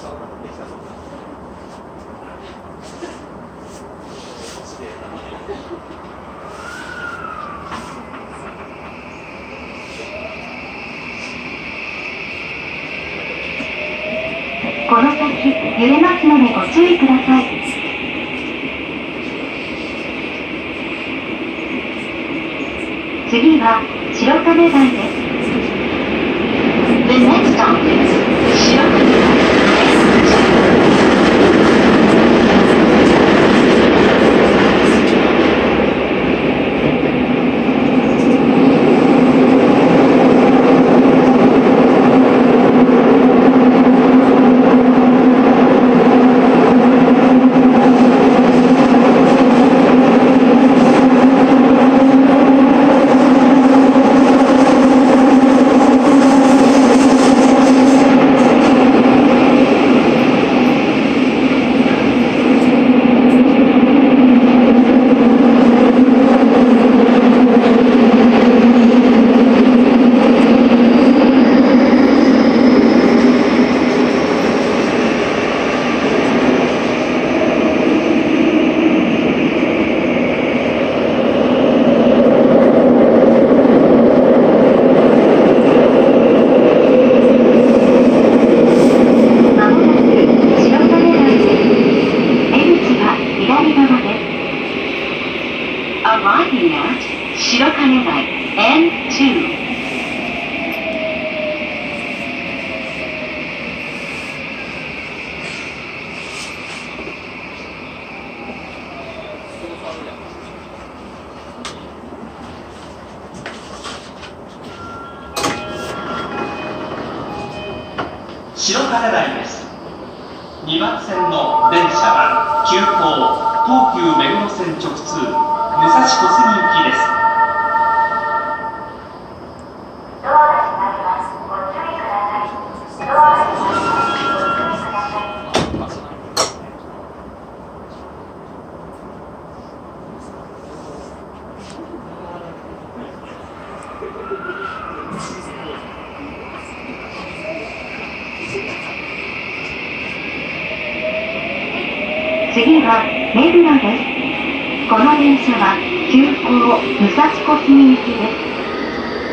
この先揺れますのでご注意ください。次は白金台です。The next stop is 白金台。Arriving at 白金台 N2。 白金台です。2番線の電車は急行東急目黒線直通武蔵小杉行きです。ドアが閉まります。ご注意ください。ドアが閉まります。ご注意ください。 次は目黒です。この電車は急行武蔵小杉行きです。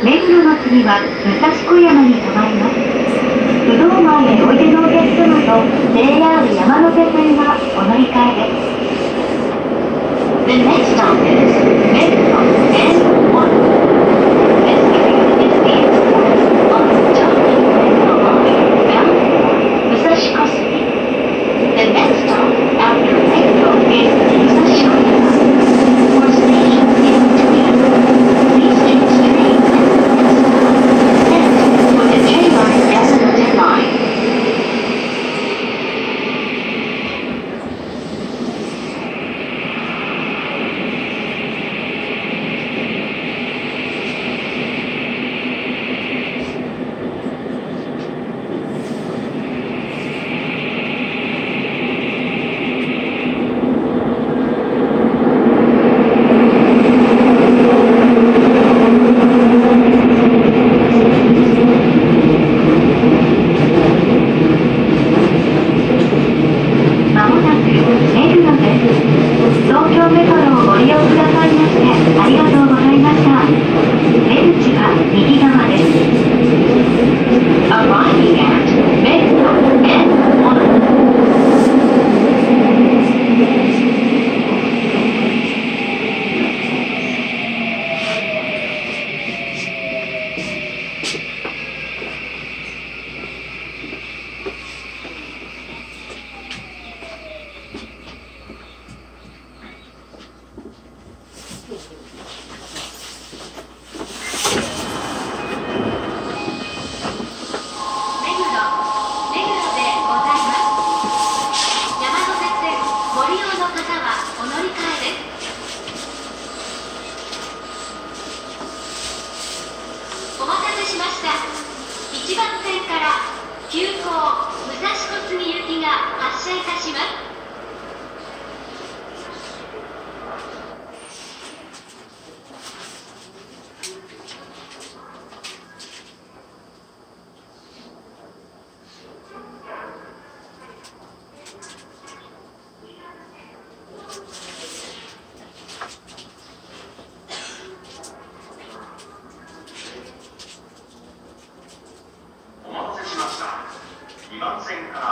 目黒の次は武蔵小山に停まります。不動前へおいでのお客様と JR 山手線はお乗り換えです。The next stop is 目黒 N1。This train is the express on the Tokyo Metro line bound for 武蔵小杉。The next stop after Metro is 武蔵小山。For stations in between, please change train at the next stop. Next for the J-Line Yamanote Line. 白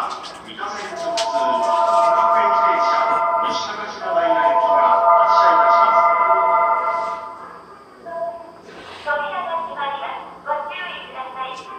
は三田線直通各駅停車西高島平行きが発車いたします。 扉が閉まります。ご注意ください。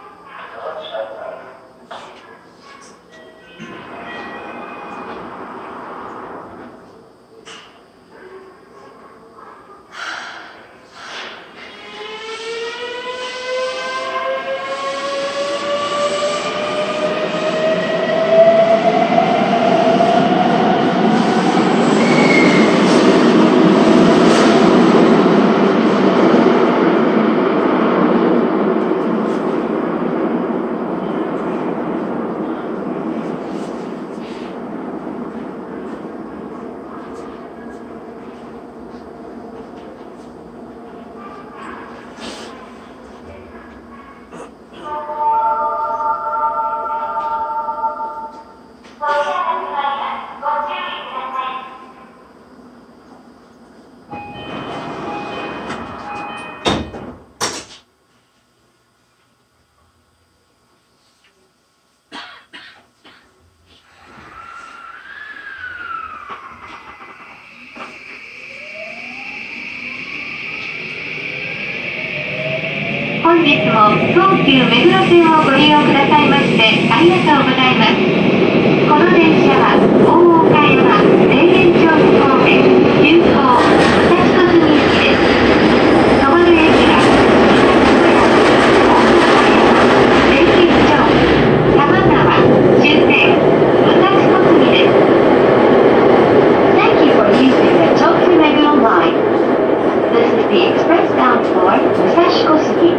本日も東急目黒線をご利用くださいましてありがとうございます。この電車は大岡山、霊源町神戸、急行、武蔵小杉行きです。止まる駅は霊源町、玉川、終点、武蔵小杉です。Thank you for using the Tokyu Meguro line. This is the express bound for 武蔵小杉。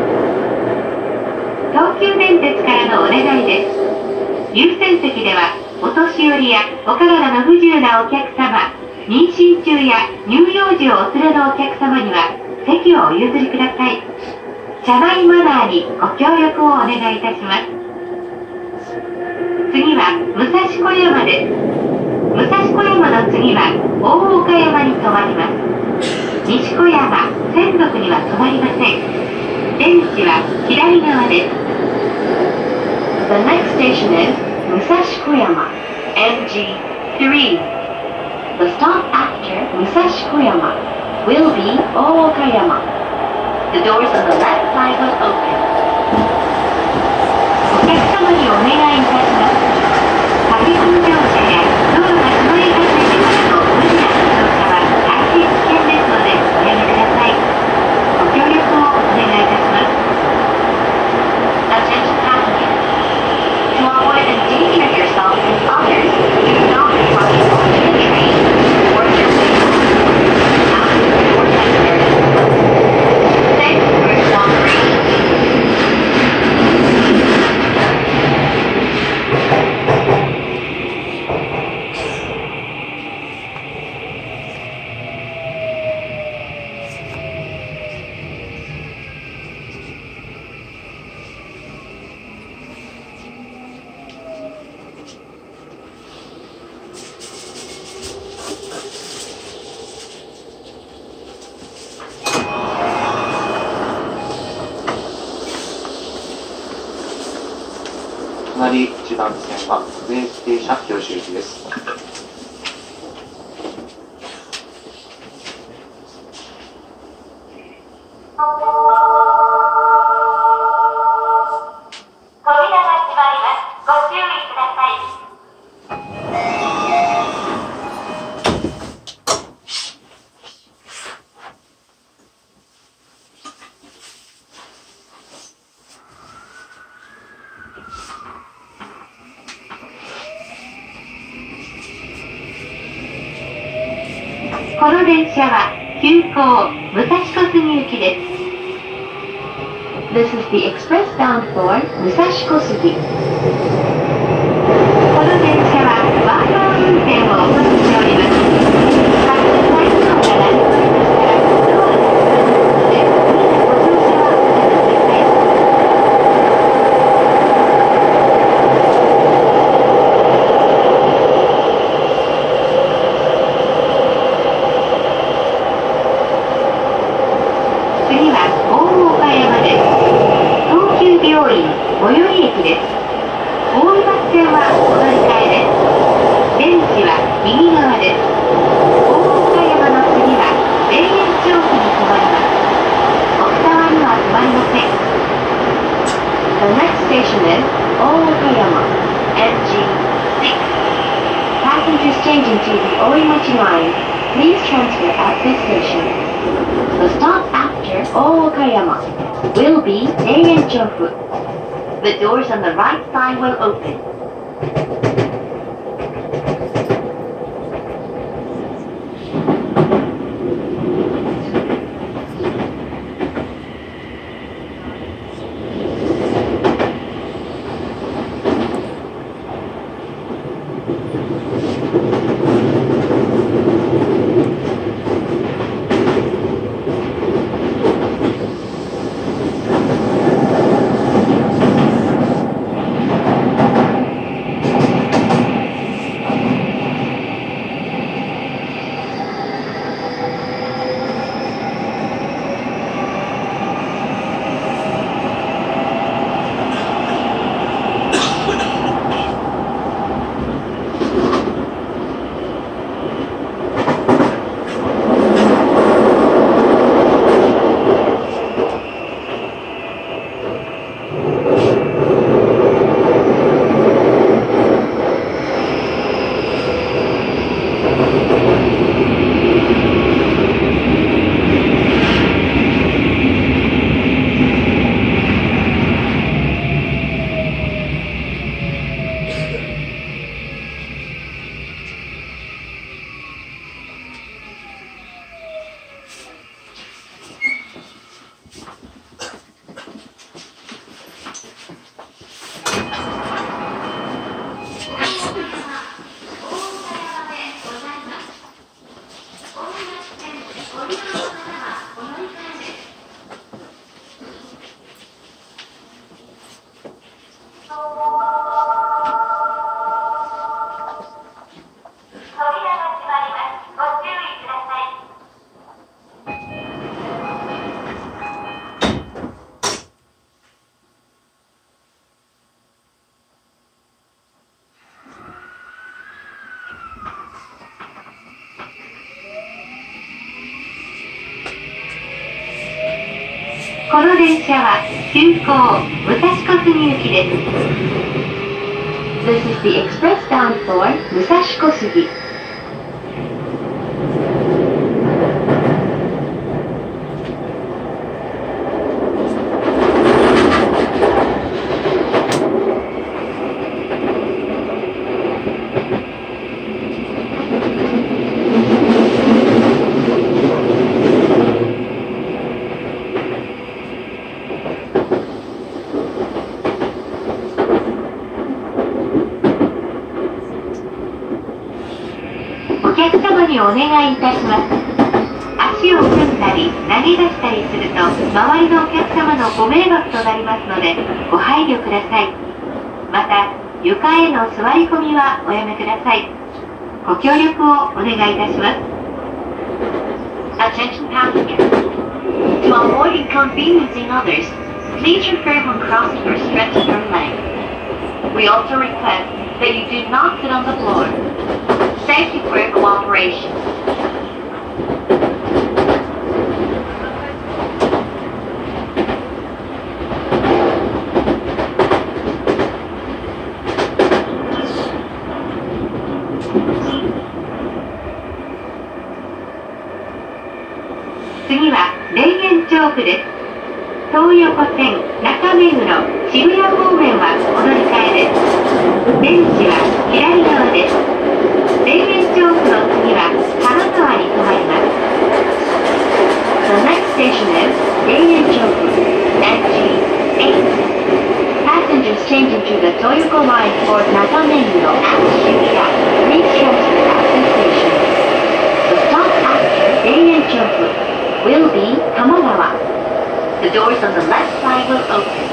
東急電鉄からのお願いです。優先席ではお年寄りやお体の不自由なお客様、妊娠中や乳幼児をお連れのお客様には席をお譲りください。車内マナーにご協力をお願いいたします。次は武蔵小山です。武蔵小山の次は大岡山に停まります。西小山、千束には停まりません。出口は左側です。The next station is Musashi-Koyama, MG3. The stop after Musashi-Koyama will be Ookayama. The doors on the left side will open. お客様にお願いいたします。駆け込み乗車や道路が閉まり始めてからの無理な乗車は大変危険ですのでおやめください。ご協力をお願いいたします。Attention passengers. To avoid endangering yourself and others, do not rush onto the train or your vehicle after the door has started. Thanks for your cooperation. 隣一番線は各駅停車教習行きです。 この電車は急行武蔵小杉行きです。This is the express bound for 武蔵小杉。この電車はワンマン運転を行っております。各台数が鳴りましたらドアが閉まりますので、ご乗車はおやめください。次は大岡山です。東急病院最寄り駅です。大 Passengers changing to the Orimachi line, please transfer at this station. The stop after Okayama will be Eienchofu. The doors on the right side will open. この電車は急行武蔵小杉行きです。This is the express bound for 武蔵小杉。お客様にお願いいたします。足を組んだり投げ出したりすると周りのお客様のご迷惑となりますのでご配慮ください。また床への座り込みはおやめください。ご協力をお願いいたします。 Attention passengers. To avoid inconveniencing others, please refrain from crossing or stretching your legs. We also request that you do not sit on the floor. Thank you for your cooperation. Next, 田園調布です。東横線、中目黒、渋谷方面はお乗り換えです。出口は左側です。田園調布の次は金沢に停まります。The next station is 田園調布 NG8. Passengers changing to the Toyoko line for Nakameguro and Shibuya, please transfer at this station. The stop after 田園調布 will be Kamagawa. The doors on the left side will open.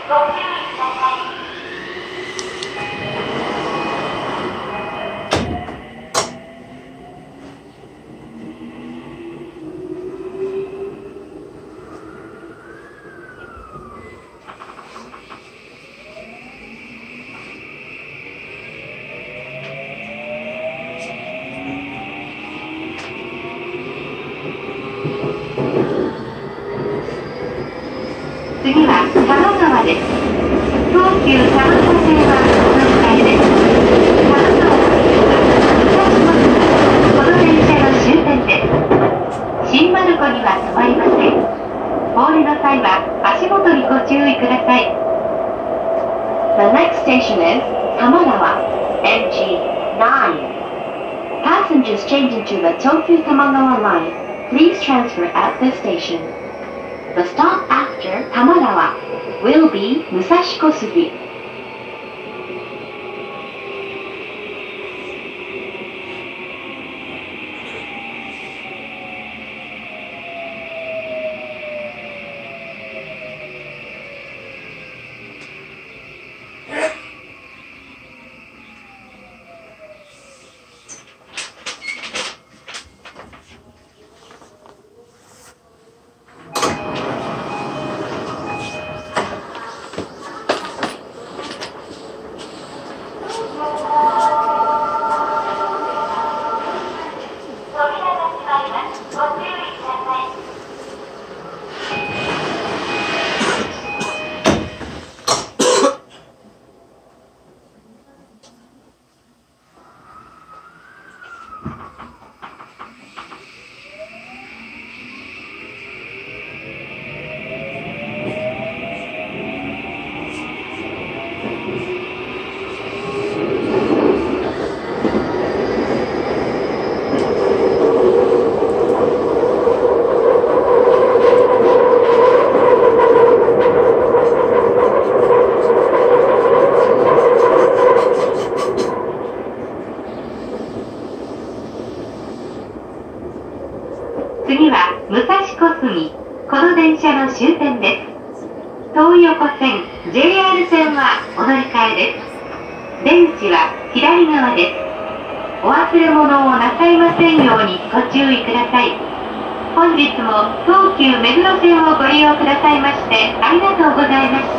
次は多摩川です。東急多摩川線はお乗り換えです。多摩川は武蔵小杉、この電車の終点です。新丸子には止まりません。お降りの際は足元にご注意ください。The next station is Tamagawa, MG9. Passengers changing to the Tokyu Tamagawa line, please transfer at this station. The stop after Tamagawa will be Musashikosugi. 次は武蔵小杉、この電車の終点です。東横線、JR 線はお乗り換えです。出口は左側です。お忘れ物をなさいませんようにご注意ください。本日も東急目黒線をご利用くださいましてありがとうございました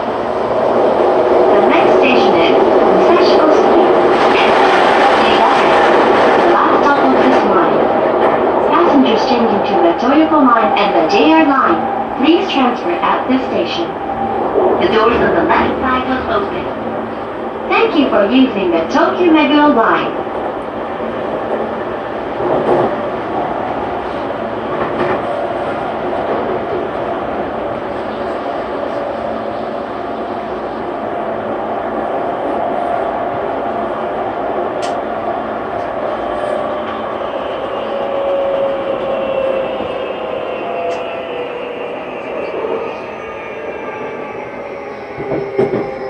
。The next station is 武蔵小杉。Last stop of this line. Passengers changing to the Toyoko line and the JR line, please transfer at this station. The doors on the left side will open. Thank you for using the Tokyo Meguro line. はい。